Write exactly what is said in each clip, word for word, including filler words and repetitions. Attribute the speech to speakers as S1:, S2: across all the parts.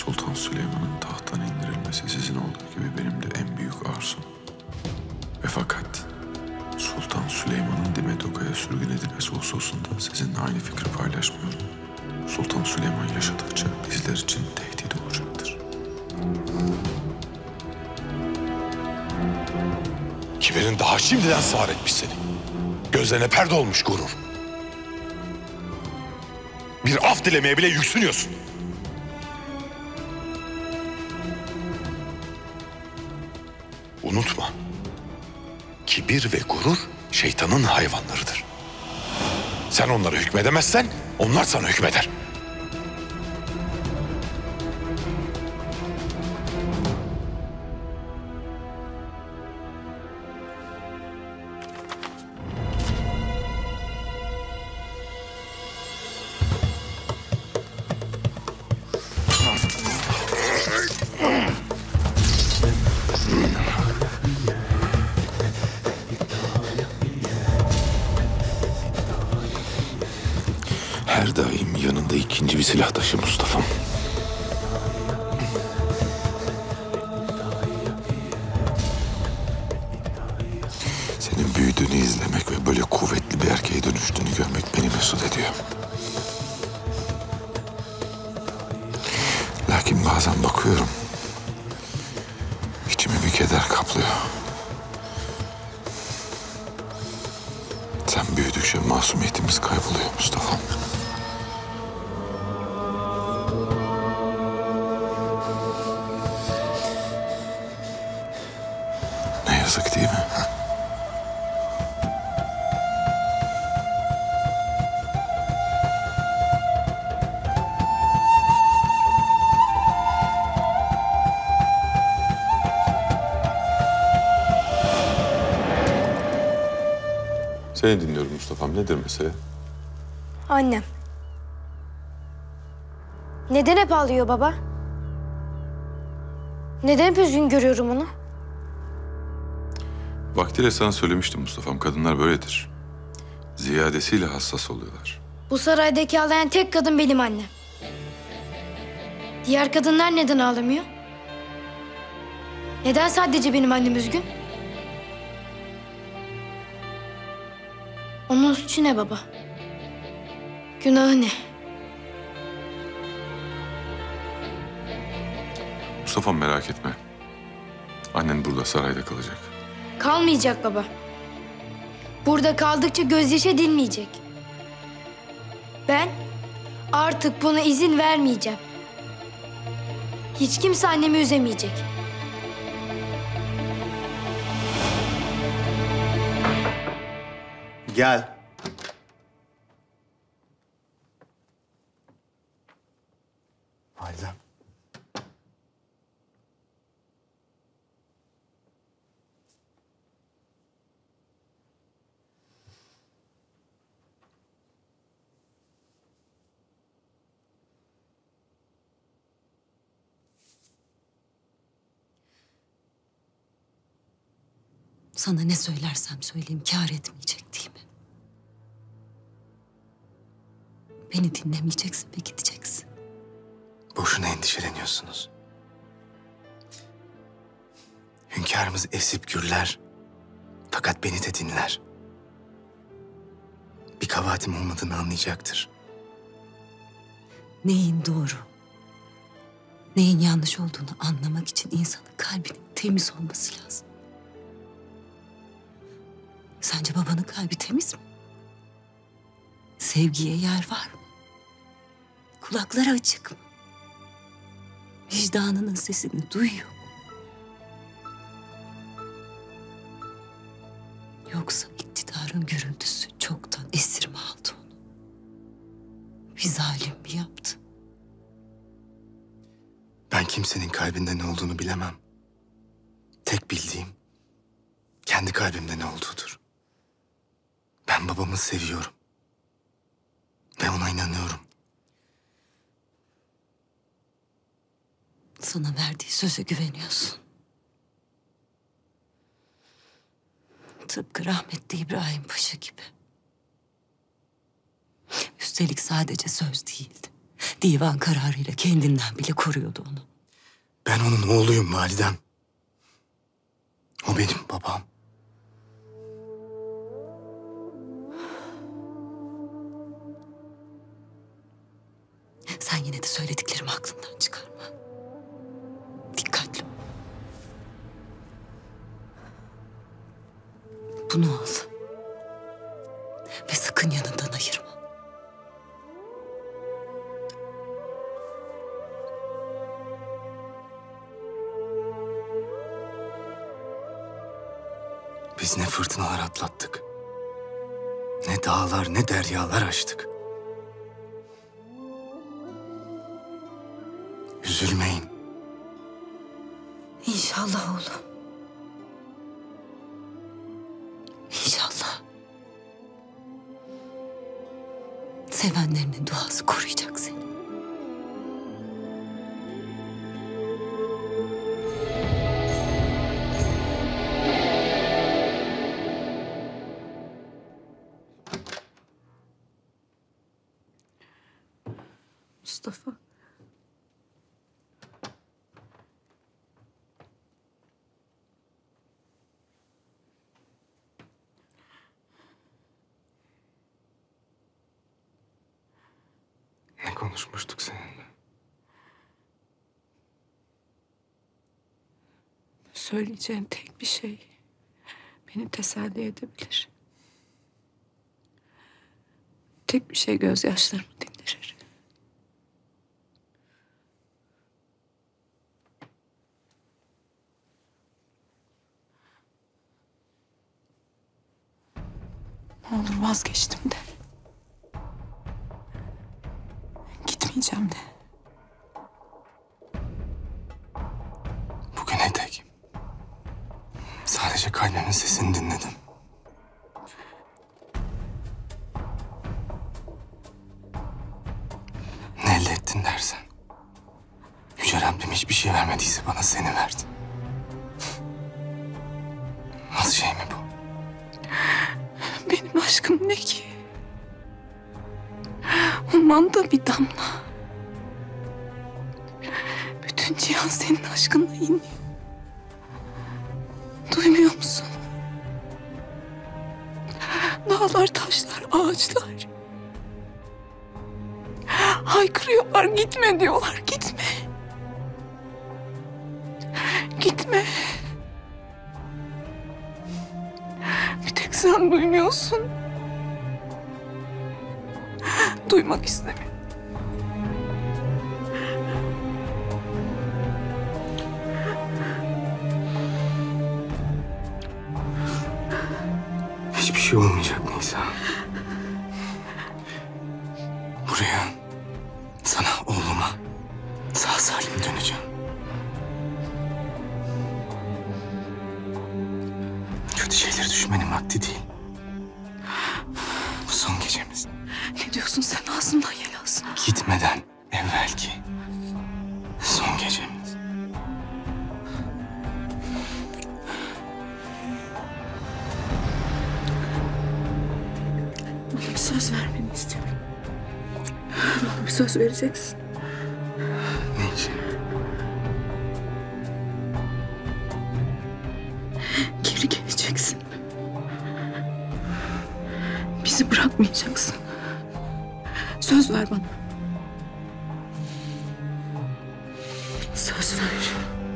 S1: Sultan Süleyman'ın tahttan indirilmesi sizin olduğu gibi benim de en büyük arzum. Ve fakat Sultan Süleyman'ın Dimedoka'ya sürgün edilmesi hususunda sizinle aynı fikri paylaşmıyorum. Sultan Süleyman yaşadıkça bizler için tehdit olacaktır.
S2: Kiberin daha şimdiden sağır etmiş seni. Gözlerine perde olmuş gurur. Bir af dilemeye bile yüksünüyorsun. Unutma. Kibir ve gurur şeytanın hayvanlarıdır. Sen onlara hükmedemezsen onlar sana hükmeder.
S1: Her daim yanında ikinci bir silah taşı Mustafa'm. Senin büyüdüğünü izlemek ve böyle kuvvetli bir erkeğe dönüştüğünü görmek beni mesut ediyor. Lakin bazen bakıyorum, içimi bir keder kaplıyor. Sen büyüdükçe masumiyetimiz kayboluyor Mustafa'm. Ne yazık değil mi? Seni dinliyorum Mustafa'm. Nedir mesele?
S3: Annem. Neden hep ağlıyor baba? Neden hep üzgün görüyorum onu?
S1: Vaktiyle sana söylemiştim Mustafa'm. Kadınlar böyledir. Ziyadesiyle hassas oluyorlar.
S3: Bu saraydaki ağlayan tek kadın benim annem. Diğer kadınlar neden ağlamıyor? Neden sadece benim annem üzgün? Onun suçu ne baba? Günahı ne?
S1: Mustafa'm merak etme. Annen burada sarayda kalacak.
S3: Kalmayacak baba. Burada kaldıkça gözyaşı dinmeyecek. Ben artık buna izin vermeyeceğim. Hiç kimse annemi üzemeyecek.
S4: Gel. Validem.
S5: Sana ne söylersem söyleyeyim kâr etmeyecek değil mi? Beni dinlemeyeceksin ve gideceksin.
S4: Boşuna endişeleniyorsunuz. Hünkârımız esip gürler. Fakat beni de dinler. Bir kabahatim olmadığını anlayacaktır.
S5: Neyin doğru, neyin yanlış olduğunu anlamak için insanın kalbinin temiz olması lazım. Sence babanın kalbi temiz mi? Sevgiye yer var mı? Kulakları açık mı? Vicdanının sesini duyuyor mu? Yoksa iktidarın gürültüsü çoktan esir mi aldı onu? Bir zalim mi yaptı?
S4: Ben kimsenin kalbinde ne olduğunu bilemem. Tek bildiğim kendi kalbimde ne olduğudur. Ben babamı seviyorum. Ve ona inanıyorum.
S5: Sana verdiği söze güveniyorsun. Tıpkı rahmetli İbrahim Paşa gibi. Üstelik sadece söz değildi. Divan kararıyla kendinden bile koruyordu onu.
S4: Ben onun oğluyum validem. O benim babam.
S5: Sen yine de söylediklerimi aklından çıkarma. Dikkatli ol. Bunu al. Ve sakın yanından ayırma.
S4: Biz ne fırtınalar atlattık. Ne dağlar ne deryalar aştık. Üzülmeyin.
S5: İnşallah oğlum. İnşallah. Sevenlerinin duası koruyacak seni.
S6: Mustafa.
S4: Ne konuşmuştuk seninle?
S6: Söyleyeceğim tek bir şey beni teselli edebilir. Tek bir şey gözyaşlarımı dindirir. Ne olur vazgeçtim de. Gitmeyeceğim de.
S4: Bugüne dek sadece kalbimin sesini dinledim. Ne elde ettin dersen. Yüce Rabbim hiçbir şey vermediyse bana seni verdi. Nasıl şey mi bu?
S6: Benim aşkım ne ki? Umanda bir damla. Bütün cihan senin aşkınla iniyor. Duymuyor musun? Dağlar, taşlar, ağaçlar. Haykırıyorlar, gitme diyorlar, gitme. Gitme. Bir tek sen duymuyorsun. Duymak istemiyorum.
S4: Hiçbir şey olmayacak Nisa. Buraya sana, oğluma sağ salim döneceğim. Kötü şeyleri düşünmenin vakti değil. Bu son gecemiz.
S6: Ne diyorsun sen, ağzından yel alsın.
S4: Gitmeden evvelki son gecemiz.
S6: Bana bir söz vermeni istiyorum. Bana bir söz vereceksin.
S4: Ne için?
S6: Geri geleceksin. Bizi bırakmayacaksın. Söz ver bana. Söz ver.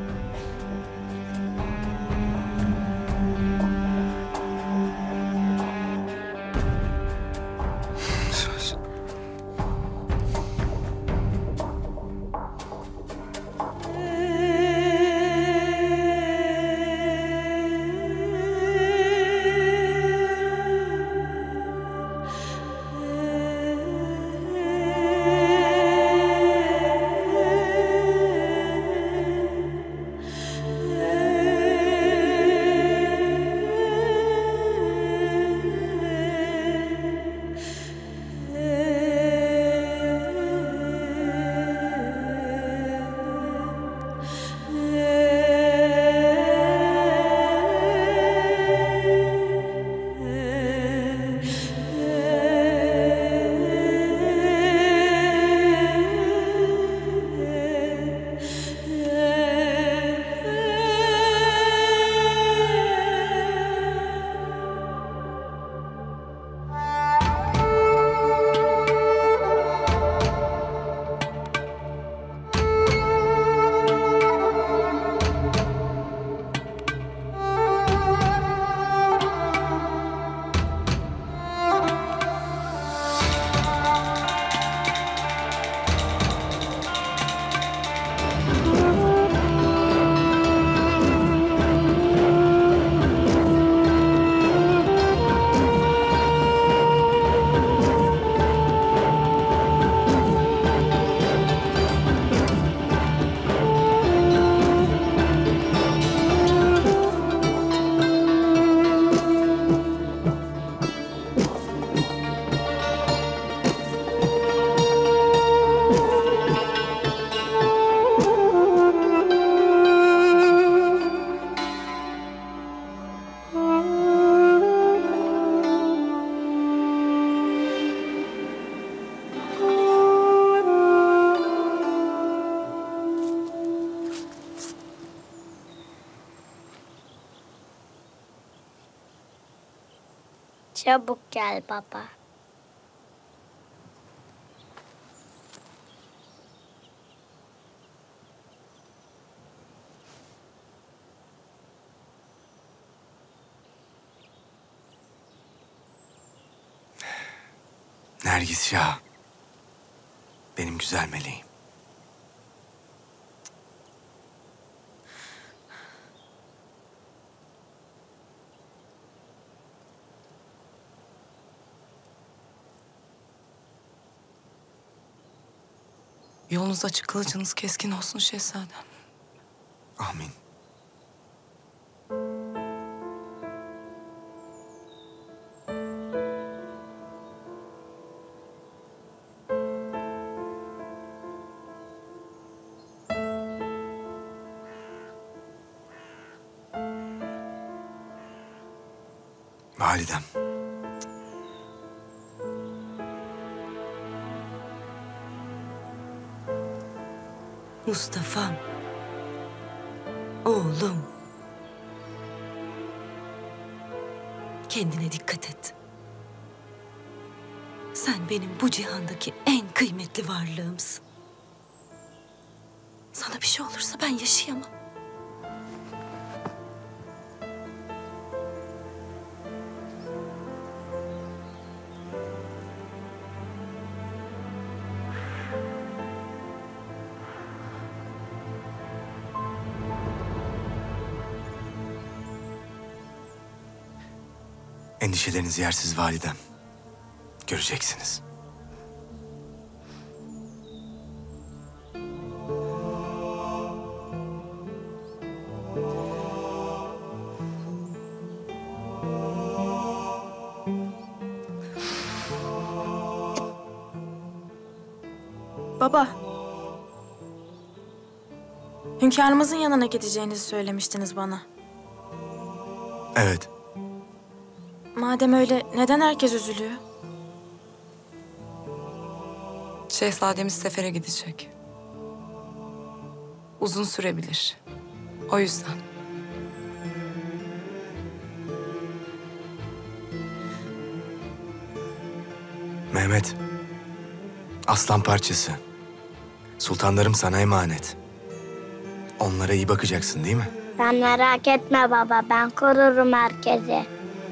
S4: Söz.
S7: Çabuk gel baba.
S4: Nergis Şah. Benim güzel meleğim.
S6: Yolunuz açık, kılıcınız keskin olsun şehzadem.
S4: Amin. Validem.
S5: Mustafa'm. Oğlum. Kendine dikkat et. Sen benim bu cihandaki en kıymetli varlığımsın. Sana bir şey olursa ben yaşayamam.
S4: Endişeleriniz yersiz validem. Göreceksiniz.
S8: Baba. Hünkârımızın yanına gideceğinizi söylemiştiniz bana.
S4: Evet.
S8: Madem öyle neden herkes üzülüyor?
S6: Şehzademiz sefere gidecek. Uzun sürebilir. O yüzden.
S4: Mehmet. Aslan parçası. Sultanlarım sana emanet. Onlara iyi bakacaksın değil mi?
S7: Sen merak etme baba, ben korurum herkesi.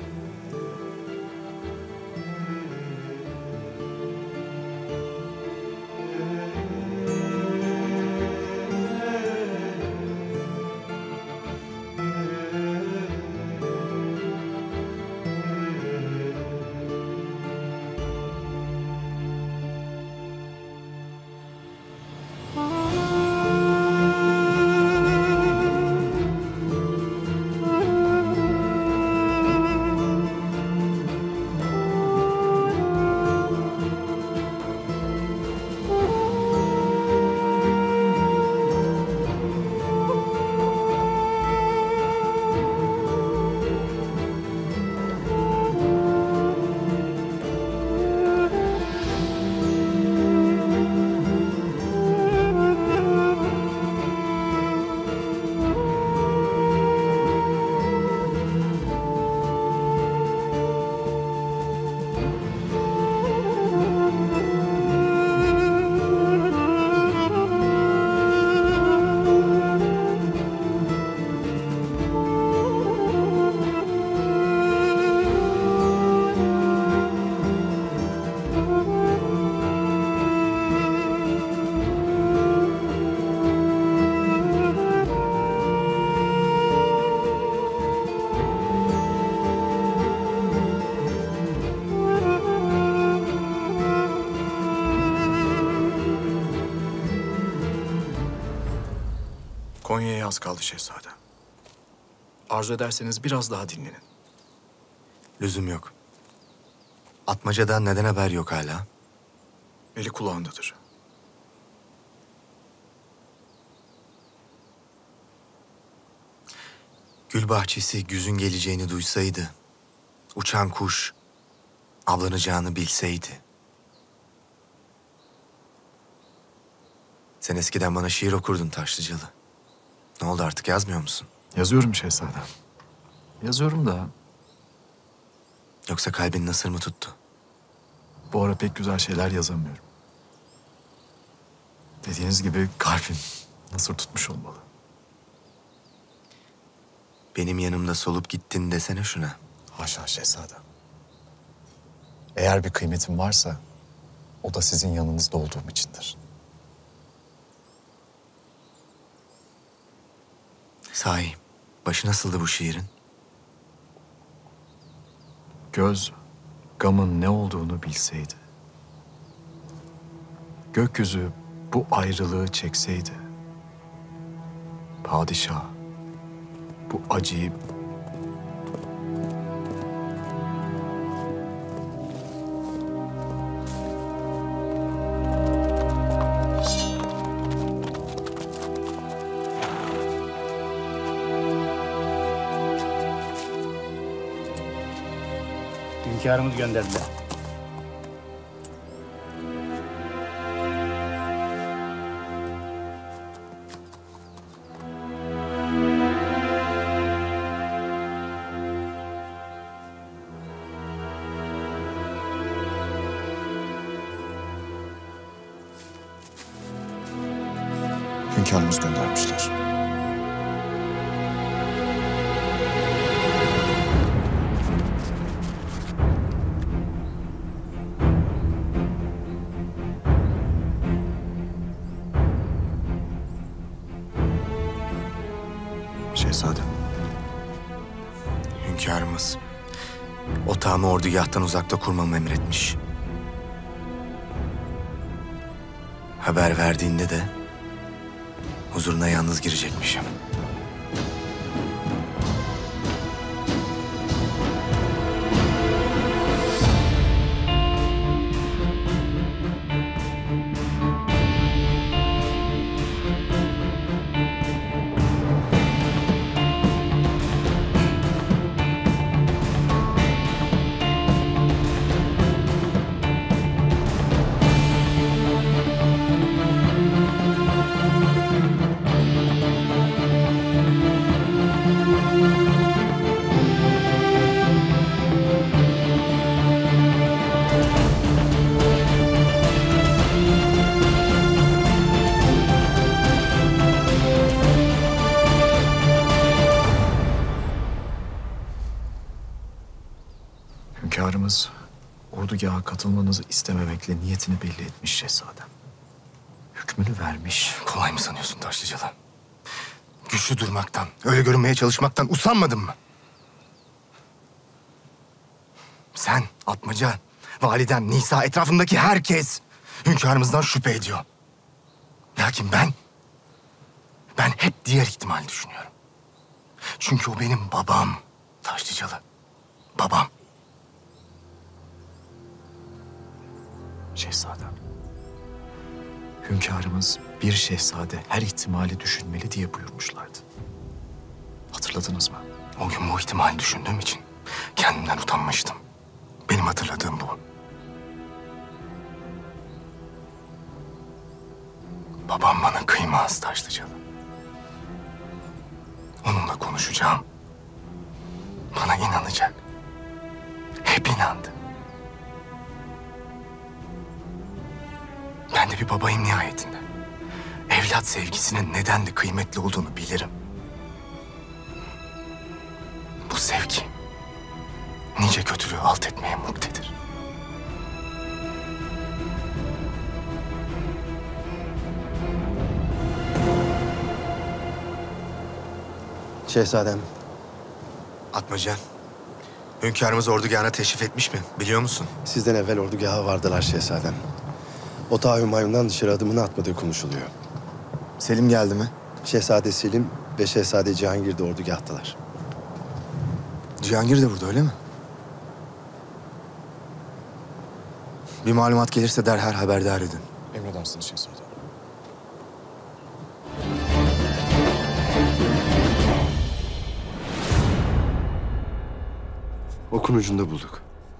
S9: Konya'ya az kaldı şehzadem. Arzu ederseniz biraz daha dinlenin.
S4: Lüzum yok. Atmaca'dan neden haber yok hala?
S9: Eli kulağındadır.
S4: Gül bahçesi güzün geleceğini duysaydı, uçan kuş avlanacağını bilseydi. Sen eskiden bana şiir okurdun Taşlıcalı. Ne oldu, artık yazmıyor musun?
S9: Yazıyorum şehzadem. Yazıyorum da
S4: Yoksa kalbin nasır mı tuttu?
S9: Bu ara pek güzel şeyler yazamıyorum. Dediğiniz gibi kalbim nasır tutmuş olmalı.
S4: Benim yanımda solup gittin desene şuna.
S9: Haşa şehzadem. Eğer bir kıymetim varsa o da sizin yanınızda olduğum içindir.
S4: Sahi, başı nasıldı bu şiirin?
S9: Göz, gamın ne olduğunu bilseydi. Gökyüzü bu ayrılığı çekseydi. Padişah, bu acıyı...
S10: Hünkârımız gönderdiler.
S9: Hünkârımız göndermişler. Şehzadem.
S4: Hünkârımız otağımı ordugâhtan uzakta kurmamı emretmiş. Haber verdiğinde de huzuruna yalnız girecekmişim.
S9: Hünkârımız ordugaha katılmanızı istememekle niyetini belli etmiş şehzadem. Hükmünü vermiş.
S4: Kolay mı sanıyorsun Taşlıcalı? Güçlü durmaktan, öyle görünmeye çalışmaktan usanmadın mı? Sen, Atmaca, validen, Nisa, etrafındaki herkes hünkârımızdan şüphe ediyor. Lakin ben, ben hep diğer ihtimali düşünüyorum. Çünkü o benim babam Taşlıcalı. Babam.
S9: Şehzadem. Hünkârımız bir şehzade her ihtimali düşünmeli diye buyurmuşlardı. Hatırladınız mı?
S4: O gün bu ihtimali düşündüğüm için kendimden utanmıştım. Benim hatırladığım bu. Babam bana kıymaz Taşlıcalı. Onunla konuşacağım. Bana inanacak. Hep inandı. Ben de bir babayım nihayetinde. Evlat sevgisinin neden de kıymetli olduğunu bilirim. Bu sevgi nice kötülüğü alt etmeye muktedir. Şehzadem. Atmaca, hünkârımız ordugâhına teşrif etmiş mi? Biliyor musun?
S11: Sizden evvel ordugaha vardılar şehzadem. Otağı Hümayun'dan dışarı adımını atmadığı konuşuluyor.
S4: Selim geldi mi?
S11: Şehzade Selim ve Şehzade Cihangir de ordugahtalar.
S4: Cihangir de burada öyle mi? Bir malumat gelirse derhal haberdar edin.
S9: Emredersiniz şehzadem.
S11: Okun ucunda bulduk.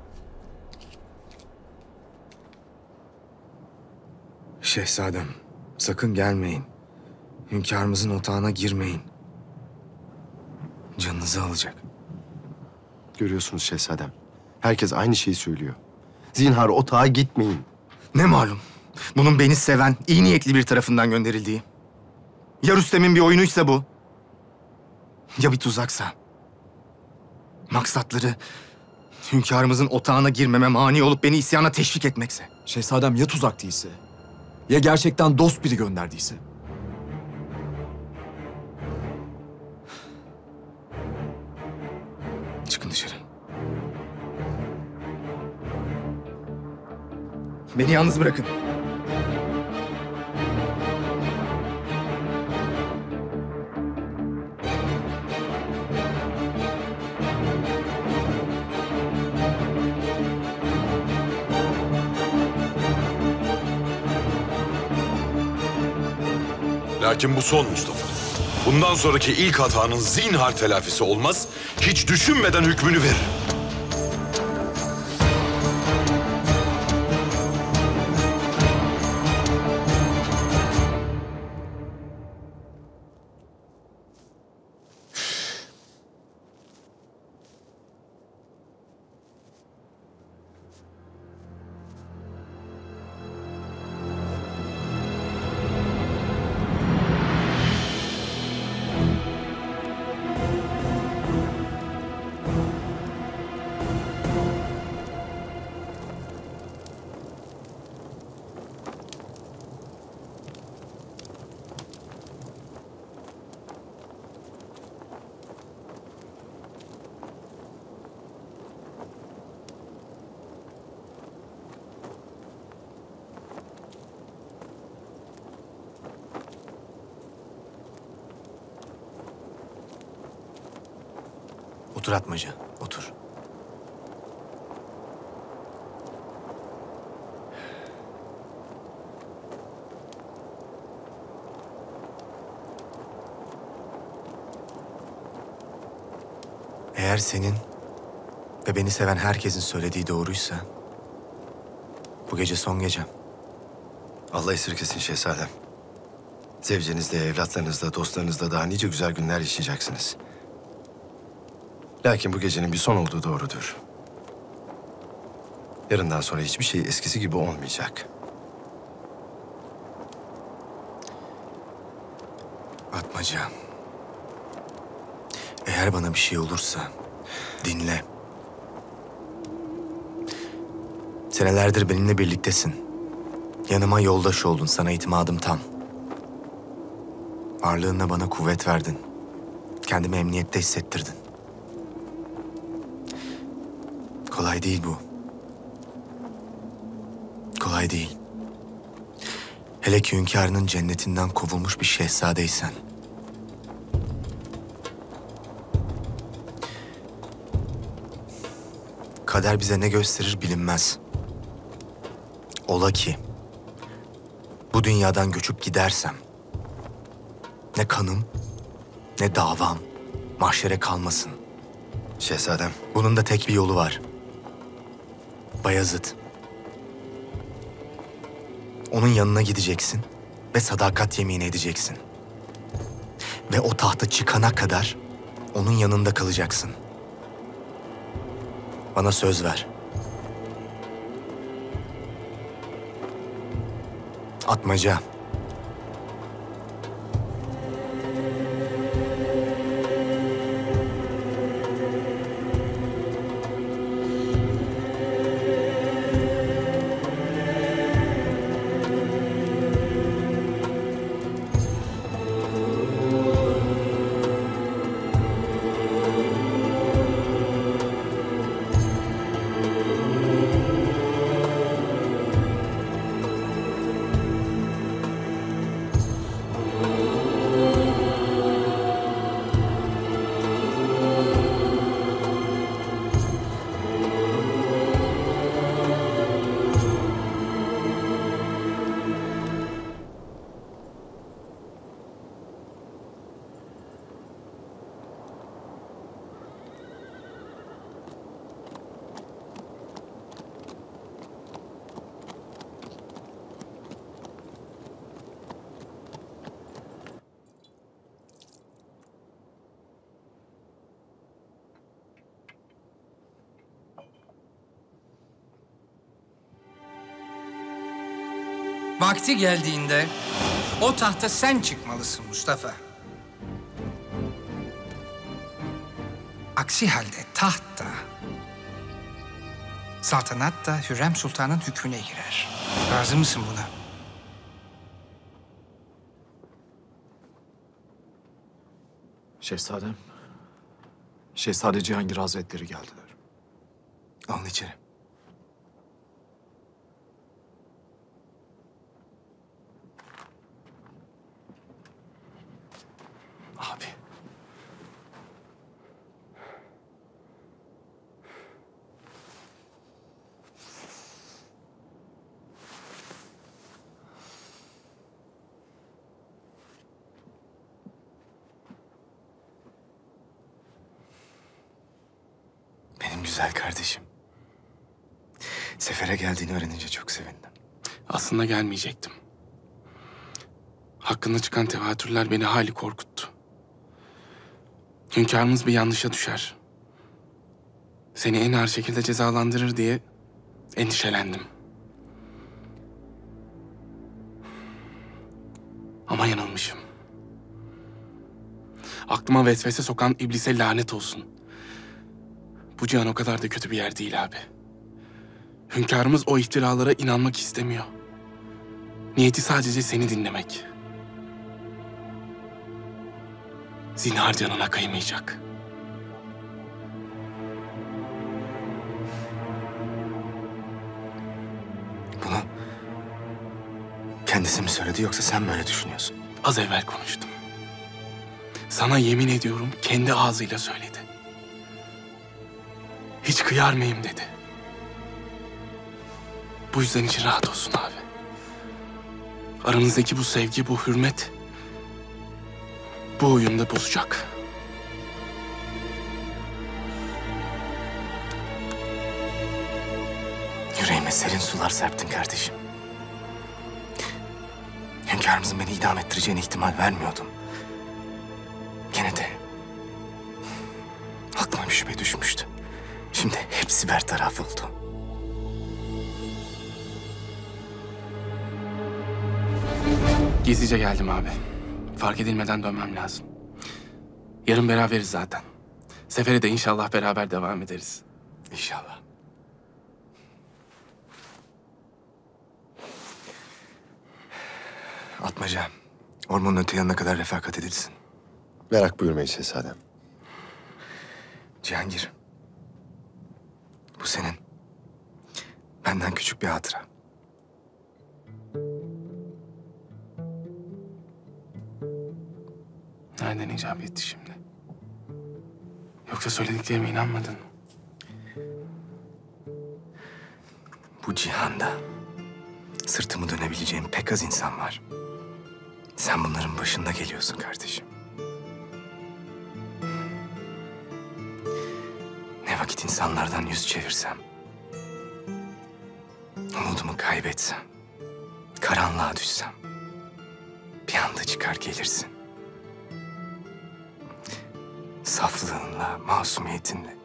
S4: Şehzadem, sakın gelmeyin. Hünkârımızın otağına girmeyin. Canınızı alacak.
S11: Görüyorsunuz şehzadem. Herkes aynı şeyi söylüyor. Zinhar otağa gitmeyin.
S4: Ne malum? Bunun beni seven, iyi niyetli bir tarafından gönderildiği. Ya Rüstem'in bir oyunuysa bu? Ya bir tuzaksa? Maksatları hünkârımızın otağına girmeme mani olup beni isyana teşvik etmekse?
S9: Şehzadem ya tuzak değilse? Ya gerçekten dost biri gönderdiyse?
S4: Çıkın dışarı. Beni yalnız bırakın.
S2: Lakin bu son Mustafa. Bundan sonraki ilk hatanın zinhar telafisi olmaz, hiç düşünmeden hükmünü verir.
S4: Otur Atmaca, otur. Eğer senin ve beni seven herkesin söylediği doğruysa, bu gece son gecem.
S11: Allah esirgesin şehzadem. Zevcenizle, evlatlarınızla, dostlarınızla daha nice güzel günler yaşayacaksınız. Lakin bu gecenin bir son olduğu doğrudur. Yarından sonra hiçbir şey eskisi gibi olmayacak.
S4: Atmaca, eğer bana bir şey olursa dinle. Senelerdir benimle birliktesin. Yanıma yoldaş oldun, sana itimadım tam. Varlığınla bana kuvvet verdin. Kendimi emniyette hissettirdin. Kolay değil bu. Kolay değil. Hele ki hünkârının cennetinden kovulmuş bir şehzadeysen. Kader bize ne gösterir bilinmez. Ola ki bu dünyadan göçüp gidersem ne kanım ne davam mahşere kalmasın.
S11: Şehzadem.
S4: Bunun da tek bir yolu var. Bayezid. Onun yanına gideceksin ve sadakat yemini edeceksin. Ve o tahta çıkana kadar onun yanında kalacaksın. Bana söz ver. Atmaca.
S10: Vakti geldiğinde o tahta sen çıkmalısın Mustafa. Aksi halde taht da, saltanat da Hürrem Sultan'ın hükmüne girer. Razı mısın buna?
S9: Şehzadem, Şehzade Cihangir Hazretleri geldiler.
S4: Alın içeri.
S9: Abi.
S4: Benim güzel kardeşim. Sefere geldiğini öğrenince çok sevindim.
S12: Aslında gelmeyecektim. Hakkında çıkan tevatürler beni hali korkuttu. Hünkârımız bir yanlışa düşer. Seni en ağır şekilde cezalandırır diye endişelendim. Ama yanılmışım. Aklıma vesvese sokan iblise lanet olsun. Bu cihan o kadar da kötü bir yer değil abi. Hünkârımız o iftiralara inanmak istemiyor. Niyeti sadece seni dinlemek. Zinhar canına kıymayacak.
S4: Bunu kendisi mi söyledi yoksa sen mi öyle düşünüyorsun?
S12: Az evvel konuştum. Sana yemin ediyorum kendi ağzıyla söyledi. Hiç kıyar mıyım dedi. Bu yüzden için rahat olsun abi. Aranızdaki bu sevgi, bu hürmet bu oyunu da bozacak.
S4: Yüreğime serin sular serptin kardeşim. Hünkârımızın beni idam ettireceğine ihtimal vermiyordum. Gene de aklıma bir şüphe düşmüştü. Şimdi hepsi bertaraf oldu.
S12: Gizlice geldim abi. Fark edilmeden dönmem lazım. Yarın beraberiz zaten. Sefere de inşallah beraber devam ederiz.
S4: İnşallah. Atmaca, ormanın öte yanına kadar refakat edilsin.
S11: Merak buyurmayın şehzadem.
S4: Cihangir, bu senin. Benden küçük bir hatıra.
S12: Nereden icap etti şimdi? Yoksa söylediklerime inanmadın mı?
S4: Bu cihanda sırtımı dönebileceğim pek az insan var. Sen bunların başında geliyorsun kardeşim. Ne vakit insanlardan yüz çevirsem, umudumu kaybetsem, karanlığa düşsem, bir anda çıkar gelirsin. Saflığınla, masumiyetinle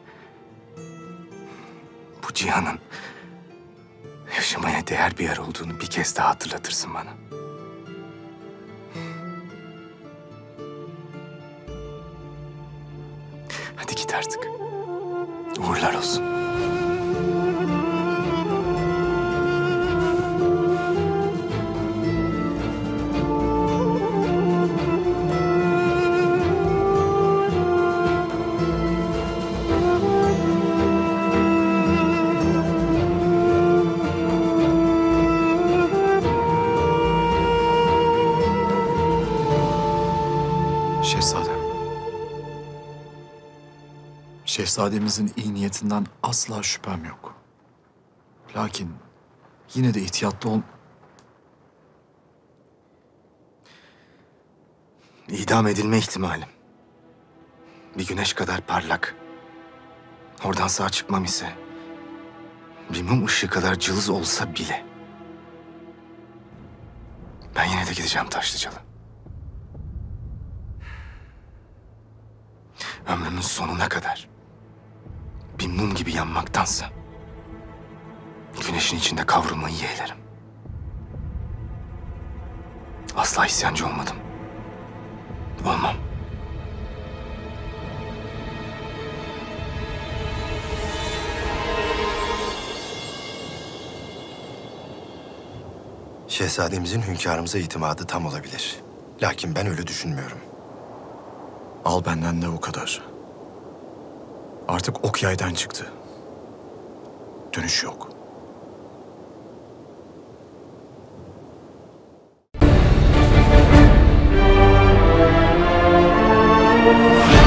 S4: bu cihanın yaşamaya değer bir yer olduğunu bir kez daha hatırlatırsın bana. Hadi git artık. Uğurlar olsun.
S9: Şehzadem. Şehzademizin iyi niyetinden asla şüphem yok. Lakin yine de ihtiyatlı ol...
S4: İdam edilme ihtimalim bir güneş kadar parlak. Oradan sağ çıkmam ise bir mum ışığı kadar cılız olsa bile ben yine de gideceğim Taşlıcalı. Ömrümün sonuna kadar bir mum gibi yanmaktansa güneşin içinde kavrulmayı yeğlerim. Asla isyancı olmadım. Olmam.
S11: Şehzademizin hünkârımıza itimadı tam olabilir. Lakin ben öyle düşünmüyorum.
S9: Al benden de o kadar. Artık ok yaydan çıktı. Dönüş yok.
S13: Yeah.